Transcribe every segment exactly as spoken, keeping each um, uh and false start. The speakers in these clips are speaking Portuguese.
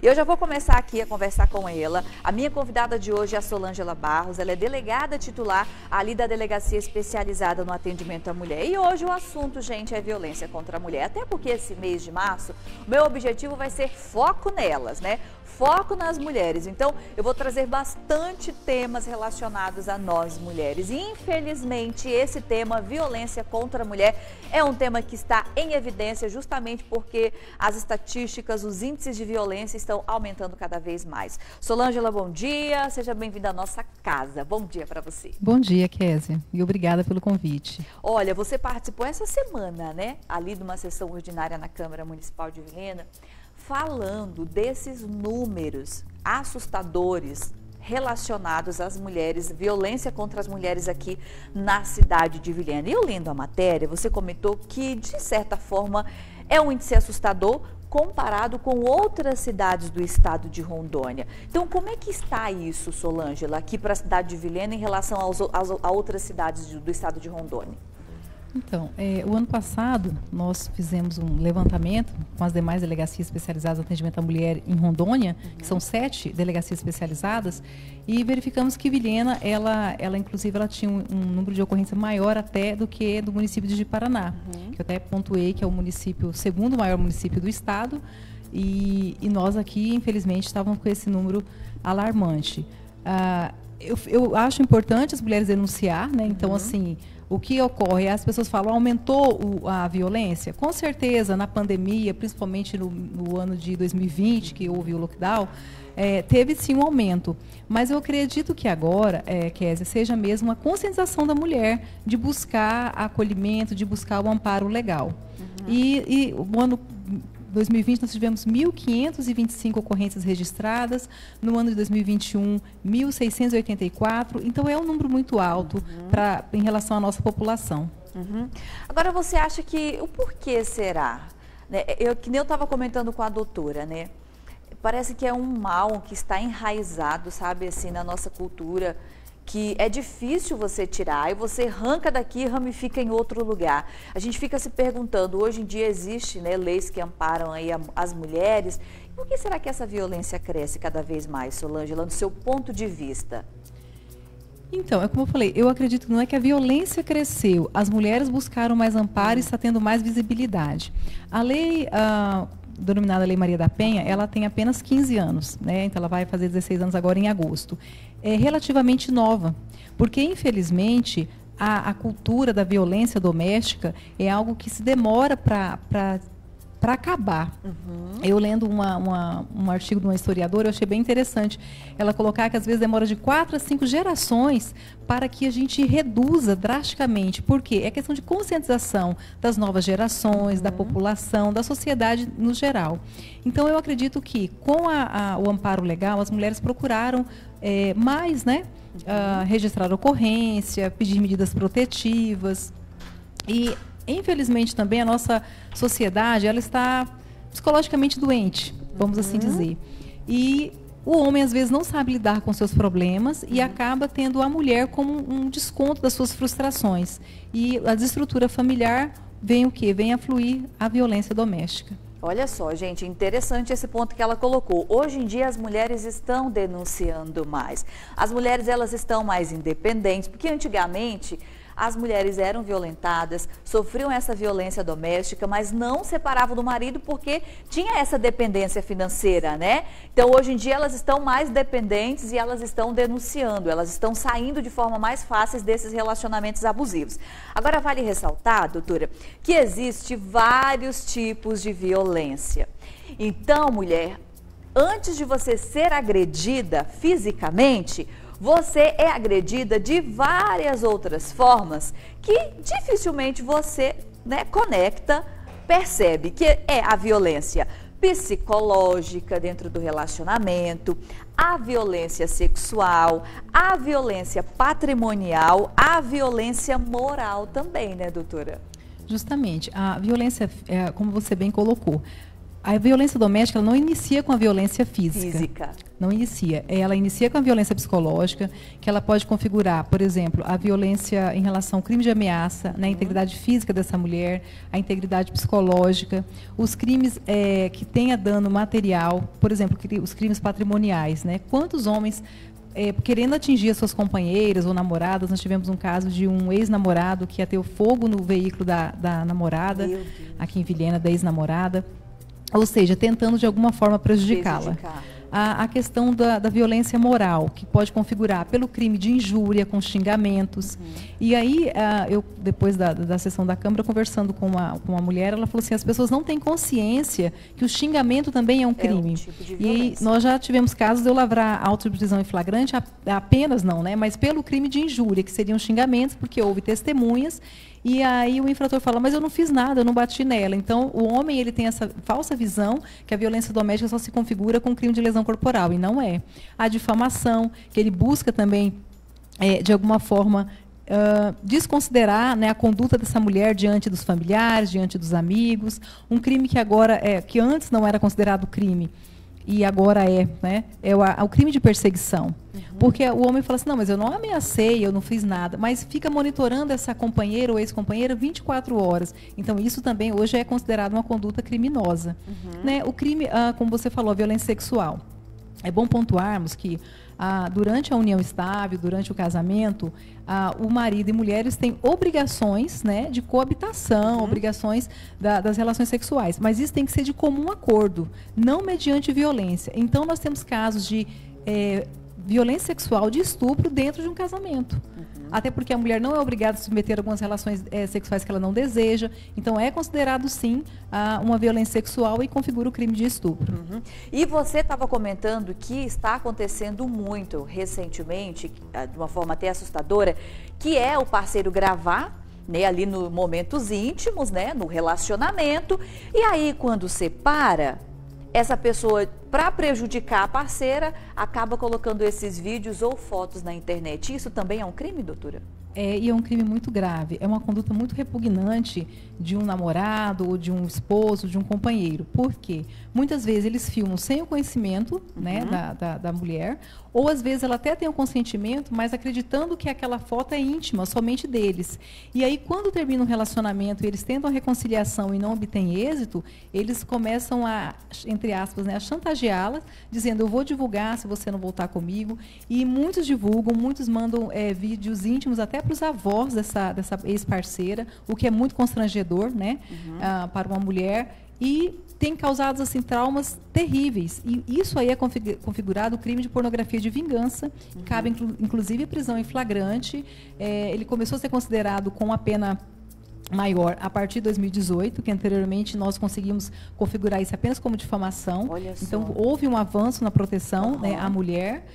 E eu já vou começar aqui a conversar com ela. A minha convidada de hoje é a Solângela Barros, ela é delegada titular ali da Delegacia Especializada no Atendimento à Mulher. E hoje o assunto, gente, é violência contra a mulher. Até porque esse mês de março, o meu objetivo vai ser foco nelas, né? Foco nas mulheres. Então, eu vou trazer bastante temas relacionados a nós mulheres. E, infelizmente, esse tema, violência contra a mulher, é um tema que está em evidência justamente porque as estatísticas, os índices de violência estão aumentando cada vez mais. Solângela, bom dia. Seja bem-vinda à nossa casa. Bom dia para você. Bom dia, Kézia. E obrigada pelo convite. Olha, você participou essa semana, né? Ali de uma sessão ordinária na Câmara Municipal de Vilhena, falando desses números assustadores relacionados às mulheres, violência contra as mulheres aqui na cidade de Vilhena. E eu lendo a matéria, você comentou que, de certa forma, é um índice assustador comparado com outras cidades do estado de Rondônia. Então, como é que está isso, Solângela, aqui para a cidade de Vilhena em relação aos, aos, a outras cidades do, do estado de Rondônia? Então, é, o ano passado nós fizemos um levantamento com as demais delegacias especializadas no atendimento à mulher em Rondônia, uhum. que são sete delegacias especializadas, e verificamos que Vilhena, ela, ela inclusive, ela tinha um, um número de ocorrência maior até do que do município de Paraná, uhum. que eu até pontuei que é o município, o segundo maior município do estado, e, e nós aqui, infelizmente, estávamos com esse número alarmante. Ah, eu, eu acho importante as mulheres denunciar, né? Então, uhum. assim, o que ocorre? As pessoas falam, aumentou o, a violência? Com certeza, na pandemia, principalmente no, no ano de dois mil e vinte, que houve o lockdown, é, teve sim um aumento. Mas eu acredito que agora, é, Kézia, seja mesmo a conscientização da mulher de buscar acolhimento, de buscar o amparo legal. Uhum. E, e o ano dois mil e vinte nós tivemos mil quinhentas e vinte e cinco ocorrências registradas, no ano de dois mil e vinte e um, mil seiscentas e oitenta e quatro, então é um número muito alto uhum. pra, em relação à nossa população. Uhum. Agora, você acha que, o porquê será? Né? Eu, que nem eu estava comentando com a doutora, né? Parece que é um mal que está enraizado, sabe, assim, na nossa cultura, que é difícil você tirar, e você arranca daqui e ramifica em outro lugar. A gente fica se perguntando, hoje em dia existe, né, leis que amparam aí a, as mulheres, por que será que essa violência cresce cada vez mais, Solângela, do seu ponto de vista? Então, é como eu falei, eu acredito que não é que a violência cresceu, as mulheres buscaram mais amparo e está tendo mais visibilidade. A lei... Uh, denominada Lei Maria da Penha, ela tem apenas quinze anos, né? Então ela vai fazer dezesseis anos agora em agosto. É relativamente nova, porque infelizmente a, a cultura da violência doméstica é algo que se demora para para acabar. Uhum. Eu lendo uma, uma, um artigo de uma historiadora, eu achei bem interessante ela colocar que às vezes demora de quatro a cinco gerações para que a gente reduza drasticamente. Por quê? É questão de conscientização das novas gerações, uhum. da população, da sociedade no geral. Então, eu acredito que com a, a, o amparo legal, as mulheres procuraram é, mais, né, uhum. uh, registrar ocorrência, pedir medidas protetivas. E infelizmente também a nossa sociedade, ela está psicologicamente doente, vamos uhum. assim dizer. E o homem às vezes não sabe lidar com seus problemas e uhum. acaba tendo a mulher como um desconto das suas frustrações. E a desestrutura familiar vem o quê? Vem a fluir a violência doméstica. Olha só, gente, interessante esse ponto que ela colocou. Hoje em dia as mulheres estão denunciando mais. As mulheres, elas estão mais independentes, porque antigamente as mulheres eram violentadas, sofriam essa violência doméstica, mas não separavam do marido porque tinha essa dependência financeira, né? Então, hoje em dia, elas estão mais dependentes e elas estão denunciando, elas estão saindo de forma mais fácil desses relacionamentos abusivos. Agora, vale ressaltar, doutora, que existe vários tipos de violência. Então, mulher, antes de você ser agredida fisicamente, você é agredida de várias outras formas que dificilmente você, né, conecta, percebe, que é a violência psicológica dentro do relacionamento, a violência sexual, a violência patrimonial, a violência moral também, né, doutora? Justamente, a violência, é, como você bem colocou, A violência doméstica ela não inicia com a violência física. Física. Não inicia. Ela inicia com a violência psicológica, que ela pode configurar, por exemplo, a violência em relação ao crime de ameaça, né, a integridade física dessa mulher, a integridade psicológica, os crimes é, que tenha dano material, por exemplo, os crimes patrimoniais. Né? Quantos homens, é, querendo atingir as suas companheiras ou namoradas, nós tivemos um caso de um ex-namorado que ia ter o fogo no veículo da, da namorada, aqui em Vilhena, da ex-namorada. Ou seja, tentando de alguma forma prejudicá-la. A, a questão da, da violência moral, que pode configurar pelo crime de injúria, com xingamentos. Uhum. E aí, uh, eu, depois da, da sessão da Câmara, conversando com uma, com uma mulher, ela falou assim, as pessoas não têm consciência que o xingamento também é um crime. É um tipo de violência. E nós já tivemos casos de eu lavrar auto de prisão em flagrante, a, apenas não, né, mas pelo crime de injúria, que seriam xingamentos, porque houve testemunhas. E aí o infrator fala, mas eu não fiz nada, eu não bati nela. Então, o homem ele tem essa falsa visão que a violência doméstica só se configura com crime de lesão corporal, e não é. A difamação, que ele busca também, é, de alguma forma, uh, desconsiderar, né, a conduta dessa mulher diante dos familiares, diante dos amigos. Um crime que agora, é, que antes não era considerado crime, e agora é, né, é o, o crime de perseguição. Uhum. Porque o homem fala assim, não, mas eu não ameacei, eu não fiz nada, mas fica monitorando essa companheira ou ex-companheira vinte e quatro horas. Então, isso também hoje é considerado uma conduta criminosa. Uhum. Né? O crime, ah, como você falou, a violência sexual. É bom pontuarmos que ah, durante a união estável, durante o casamento, ah, o marido e mulheres têm obrigações, né, de coabitação, uhum. obrigações da, das relações sexuais. Mas isso tem que ser de comum acordo, não mediante violência. Então, nós temos casos de é, violência sexual, de estupro dentro de um casamento. Uhum. Até porque a mulher não é obrigada a submeter a algumas relações é, sexuais que ela não deseja. Então, é considerado, sim, a, uma violência sexual e configura o crime de estupro. Uhum. E você estava comentando que está acontecendo muito recentemente, de uma forma até assustadora, que é o parceiro gravar, né, ali nos momentos íntimos, né, no relacionamento, e aí quando separa, essa pessoa, para prejudicar a parceira, acaba colocando esses vídeos ou fotos na internet. Isso também é um crime, doutora? É, e é um crime muito grave. É uma conduta muito repugnante de um namorado, ou de um esposo, de um companheiro. Por quê? Muitas vezes eles filmam sem o conhecimento, uhum. né, da, da, da mulher, ou às vezes ela até tem o consentimento, mas acreditando que aquela foto é íntima, somente deles. E aí, quando termina um relacionamento e eles tentam a reconciliação e não obtêm êxito, eles começam a, entre aspas, né, a chantageá-la, dizendo, eu vou divulgar se você não voltar comigo. E muitos divulgam, muitos mandam é, vídeos íntimos até para os avós dessa, dessa ex-parceira, o que é muito constrangedor, né, uhum. ah, para uma mulher. E tem causado assim, traumas terríveis. E isso aí é configurado o crime de pornografia de vingança. Uhum. Cabe, inclu inclusive, prisão em flagrante. É, ele começou a ser considerado com a pena maior a partir de dois mil e dezoito, que anteriormente nós conseguimos configurar isso apenas como difamação. Olha só. Então, houve um avanço na proteção, uhum. né, à mulher.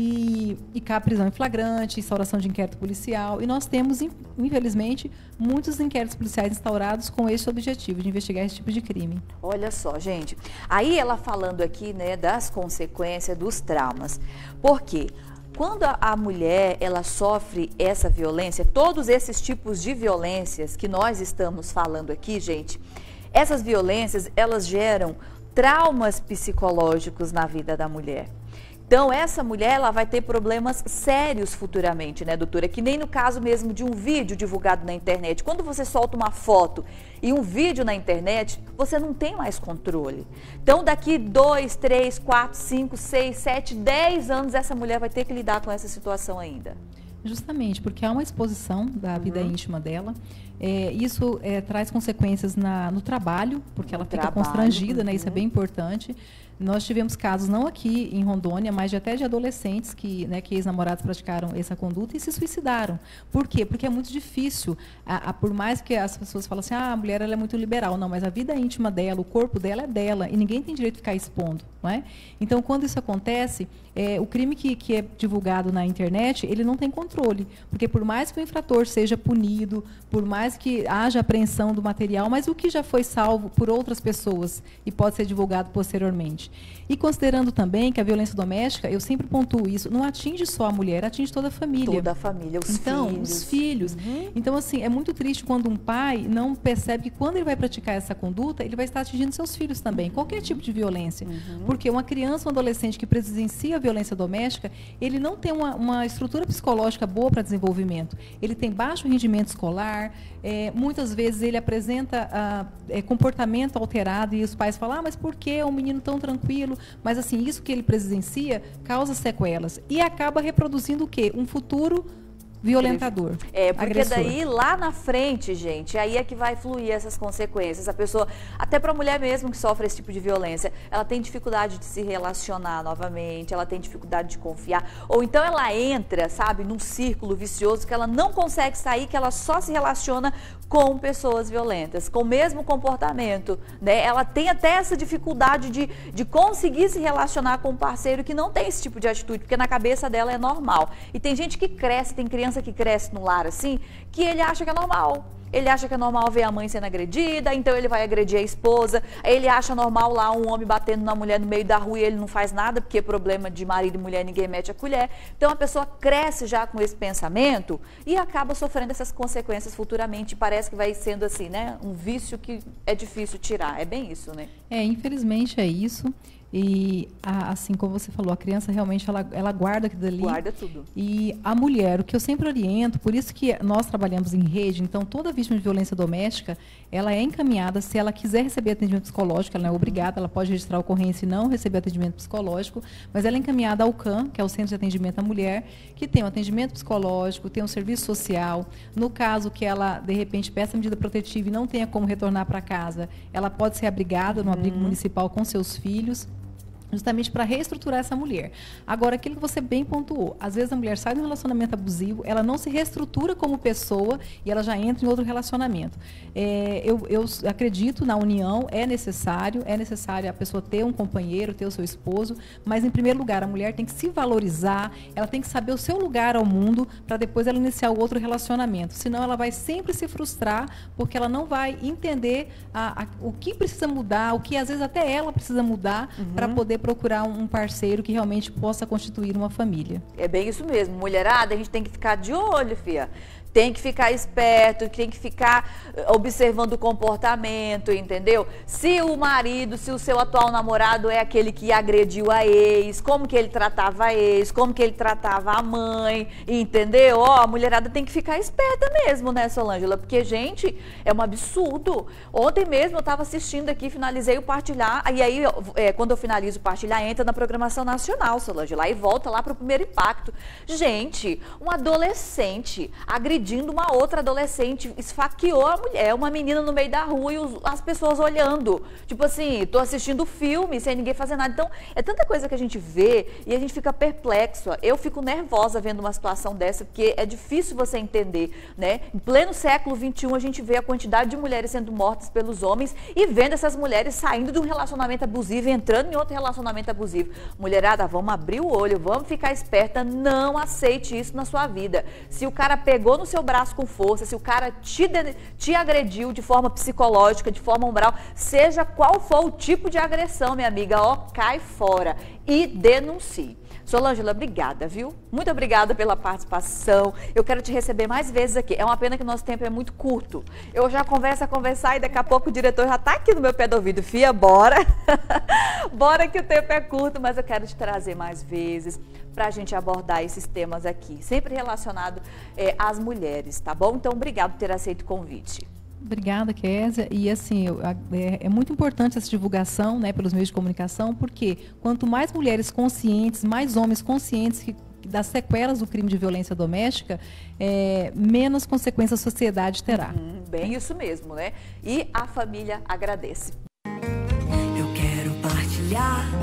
E, e cabe prisão em flagrante, instauração de inquérito policial. E nós temos, infelizmente, muitos inquéritos policiais instaurados com esse objetivo, de investigar esse tipo de crime. Olha só, gente. Aí ela falando aqui, né, das consequências, dos traumas. Por quê? Quando a, a mulher, ela sofre essa violência, todos esses tipos de violências que nós estamos falando aqui, gente, essas violências, elas geram traumas psicológicos na vida da mulher. Então, essa mulher, ela vai ter problemas sérios futuramente, né, doutora? Que nem no caso mesmo de um vídeo divulgado na internet. Quando você solta uma foto e um vídeo na internet, você não tem mais controle. Então, daqui dois, três, quatro, cinco, seis, sete, dez anos, essa mulher vai ter que lidar com essa situação ainda. Justamente, porque há uma exposição da vida uhum. íntima dela. É, isso é, traz consequências na, no trabalho, porque ela no fica trabalho, constrangida, uhum. né? Isso é bem importante. Nós tivemos casos, não aqui em Rondônia, mas de, até de adolescentes que, né, que ex-namorados praticaram essa conduta e se suicidaram. Por quê? Porque é muito difícil, a, a, por mais que as pessoas falam assim, ah, a mulher ela é muito liberal. Não, mas a vida íntima dela, o corpo dela é dela e ninguém tem direito de ficar expondo. Não é? Então, quando isso acontece, é, o crime que, que é divulgado na internet, ele não tem controle. Porque por mais que o infrator seja punido, por mais que haja apreensão do material, mas o que já foi salvo por outras pessoas e pode ser divulgado posteriormente. E considerando também que a violência doméstica, eu sempre pontuo isso, não atinge só a mulher, atinge toda a família. Toda a família, os então, filhos. os filhos. Uhum. Então, assim, é muito triste quando um pai não percebe que quando ele vai praticar essa conduta, ele vai estar atingindo seus filhos também, qualquer tipo de violência. Uhum. Porque uma criança, um adolescente que presencia a violência doméstica, ele não tem uma, uma estrutura psicológica boa para desenvolvimento. Ele tem baixo rendimento escolar, é, muitas vezes ele apresenta ah, é, comportamento alterado e os pais falam, ah, mas por que é um menino tão tranquilo? Mas assim, isso que ele presencia causa sequelas e acaba reproduzindo o quê? Um futuro violentador. É, porque agressor. Daí lá na frente, gente, aí é que vai fluir essas consequências. A pessoa, até para a mulher mesmo que sofre esse tipo de violência, ela tem dificuldade de se relacionar novamente, ela tem dificuldade de confiar, ou então ela entra, sabe, num círculo vicioso que ela não consegue sair, que ela só se relaciona com pessoas violentas, com o mesmo comportamento, né? Ela tem até essa dificuldade de, de conseguir se relacionar com um parceiro que não tem esse tipo de atitude, porque na cabeça dela é normal. E tem gente que cresce, tem criança que cresce no lar assim, que ele acha que é normal. Ele acha que é normal ver a mãe sendo agredida, então ele vai agredir a esposa. Ele acha normal lá um homem batendo na mulher no meio da rua e ele não faz nada, porque é problema de marido e mulher, ninguém mete a colher. Então a pessoa cresce já com esse pensamento e acaba sofrendo essas consequências futuramente. Parece que vai sendo assim, né? Um vício que é difícil tirar. É bem isso, né? É, infelizmente é isso. E, a, assim como você falou, a criança realmente, ela, ela guarda aquilo ali. Guarda tudo. E a mulher, o que eu sempre oriento, por isso que nós trabalhamos em rede, então toda vítima de violência doméstica, ela é encaminhada, se ela quiser receber atendimento psicológico, ela não é obrigada, ela pode registrar a ocorrência e não receber atendimento psicológico, mas ela é encaminhada ao C A M, que é o Centro de Atendimento à Mulher, que tem um atendimento psicológico, tem um serviço social. No caso que ela, de repente, peça medida protetiva e não tenha como retornar para casa, ela pode ser abrigada no abrigo uhum. municipal com seus filhos, justamente para reestruturar essa mulher. Agora, aquilo que você bem pontuou, às vezes a mulher sai de um relacionamento abusivo, ela não se reestrutura como pessoa e ela já entra em outro relacionamento. É, eu, eu acredito na união, é necessário, é necessário a pessoa ter um companheiro, ter o seu esposo, mas em primeiro lugar, a mulher tem que se valorizar, ela tem que saber o seu lugar ao mundo para depois ela iniciar o outro relacionamento. Senão ela vai sempre se frustrar, porque ela não vai entender a, a, o que precisa mudar, o que às vezes até ela precisa mudar uhum. para poder procurar um parceiro que realmente possa constituir uma família. É bem isso mesmo. Mulherada, a gente tem que ficar de olho, filha. Tem que ficar esperto, tem que ficar observando o comportamento, entendeu? Se o marido, se o seu atual namorado é aquele que agrediu a ex, como que ele tratava a ex, como que ele tratava a mãe, entendeu? Ó, a mulherada tem que ficar esperta mesmo, né, Solângela? Porque, gente, é um absurdo. Ontem mesmo eu estava assistindo aqui, finalizei o Partilhar, e aí, é, quando eu finalizo o Partilhar, entra na programação nacional, Solângela, e volta lá para o Primeiro Impacto. Gente, um adolescente agrediu agredindo uma outra adolescente, esfaqueou a mulher, uma menina no meio da rua e os, as pessoas olhando. Tipo assim, tô assistindo filme sem ninguém fazer nada. Então, é tanta coisa que a gente vê e a gente fica perplexo. Eu fico nervosa vendo uma situação dessa, porque é difícil você entender, né? Em pleno século vinte e um, a gente vê a quantidade de mulheres sendo mortas pelos homens e vendo essas mulheres saindo de um relacionamento abusivo e entrando em outro relacionamento abusivo. Mulherada, vamos abrir o olho, vamos ficar esperta, não aceite isso na sua vida. Se o cara pegou no seu braço com força, se o cara te, te agrediu de forma psicológica, de forma moral, seja qual for o tipo de agressão, minha amiga, ó, cai fora e denuncie. Solângela, obrigada, viu? Muito obrigada pela participação. Eu quero te receber mais vezes aqui. É uma pena que o nosso tempo é muito curto. Eu já converso a conversar e daqui a pouco o diretor já está aqui no meu pé do ouvido. Fia, bora! Bora que o tempo é curto, mas eu quero te trazer mais vezes para a gente abordar esses temas aqui, sempre relacionado é, às mulheres, tá bom? Então, obrigado por ter aceito o convite. Obrigada, Kézia. E assim, é, é muito importante essa divulgação, né, pelos meios de comunicação, porque quanto mais mulheres conscientes, mais homens conscientes que, das sequelas do crime de violência doméstica, é, menos consequências a sociedade terá. Hum, bem isso mesmo, né? E a família agradece. Eu quero partilhar